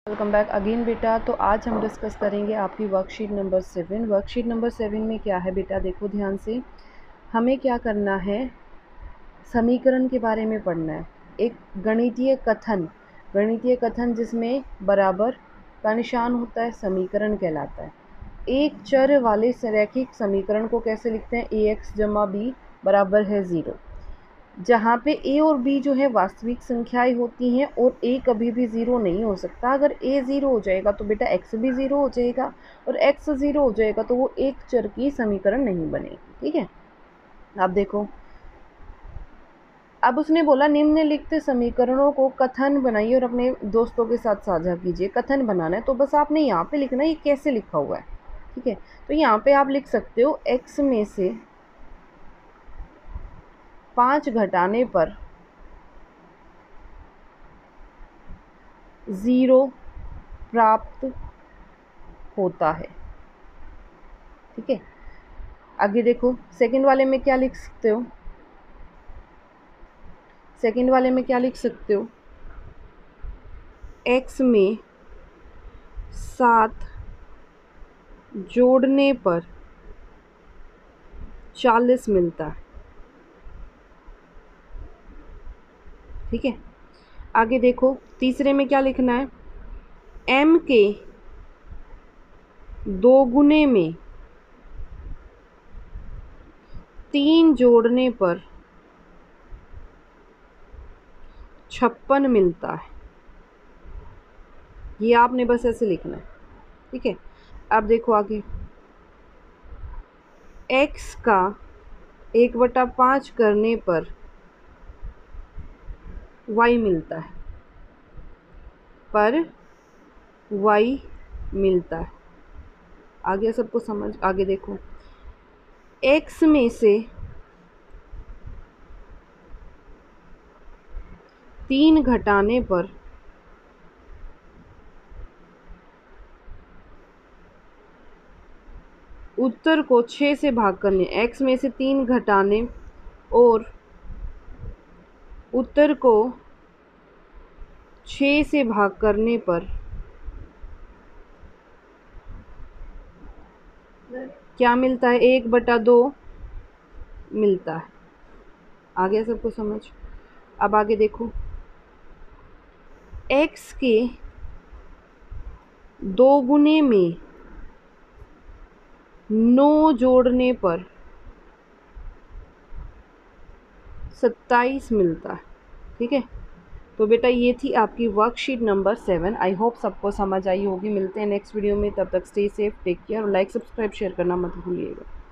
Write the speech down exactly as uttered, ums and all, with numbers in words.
Welcome back again बेटा। तो आज हम डिस्कस करेंगे आपकी worksheet number seven. Worksheet number seven में क्या है बेटा, देखो ध्यान से। हमें क्या करना है, समीकरण के बारे में पढ़ना है। एक गणितीय कथन, गणितीय कथन जिसमें बराबर का निशान होता है, समीकरण कहलाता है। एक चर वाले रैखिक समीकरण को कैसे लिखते हैं, ए एक्स जमा बी बराबर है ज़ीरो। जहाँ पे ए और बी जो है वास्तविक संख्याएं होती हैं और ए कभी भी ज़ीरो नहीं हो सकता। अगर ए ज़ीरो हो जाएगा तो बेटा एक्स भी ज़ीरो हो जाएगा, और एक्स ज़ीरो हो जाएगा तो वो एक चर की समीकरण नहीं बनेगी। ठीक है, अब देखो, अब उसने बोला निम्नलिखित समीकरणों को कथन बनाइए और अपने दोस्तों के साथ साझा कीजिए। कथन बनाना है तो बस आपने यहाँ पे लिखना है ये कैसे लिखा हुआ है। ठीक है, तो यहाँ पे आप लिख सकते हो एक्स में से पाँच घटाने पर ज़ीरो प्राप्त होता है। ठीक है, आगे देखो, सेकंड वाले में क्या लिख सकते हो, सेकंड वाले में क्या लिख सकते हो, एक्स में सात जोड़ने पर चालीस मिलता है। ठीक है, आगे देखो, तीसरे में क्या लिखना है, एम के दो गुने में तीन जोड़ने पर छप्पन मिलता है। ये आपने बस ऐसे लिखना है। ठीक है, अब देखो आगे, x का एक बटा पाँच करने पर y मिलता है, पर y मिलता है। आगे सबको समझ, आगे देखो, x में से तीन घटाने पर उत्तर को छः से भाग करने, x में से तीन घटाने और उत्तर को छः से भाग करने पर क्या मिलता है, एक बटा दो मिलता है। आगे सबको समझ। अब आगे देखो, x के दो गुने में नौ जोड़ने पर सत्ताईस मिलता है। ठीक है, तो बेटा ये थी आपकी worksheet number seven. I hope सबको समझ आई होगी। मिलते हैं नेक्स्ट वीडियो में, तब तक स्टे सेफ, टेक केयर, और लाइक सब्सक्राइब शेयर करना मत भूलिएगा।